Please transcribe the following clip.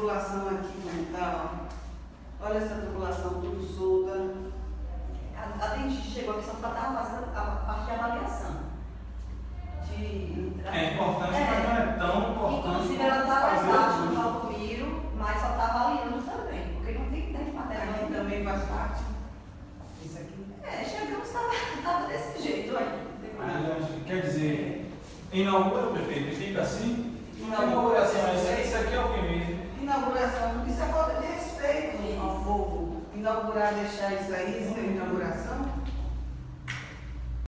tubulação aqui, como tá, ó. Olha essa tubulação tudo solta. A dentista chegou aqui só para estar fazendo a parte de avaliação. É importante, mas não é tão importante. Inclusive, ela está mais baixa no Valdomiro, mas só está avaliando também, porque não tem tempo material. Aqui também faz parte. Isso aqui. Chegamos, estava desse jeito aí. Quer dizer, inaugura, prefeito, e fica assim? Inauguração, isso aqui é o que mesmo? Inauguração, isso é falta de respeito ao povo. Inaugurar, deixar isso aí,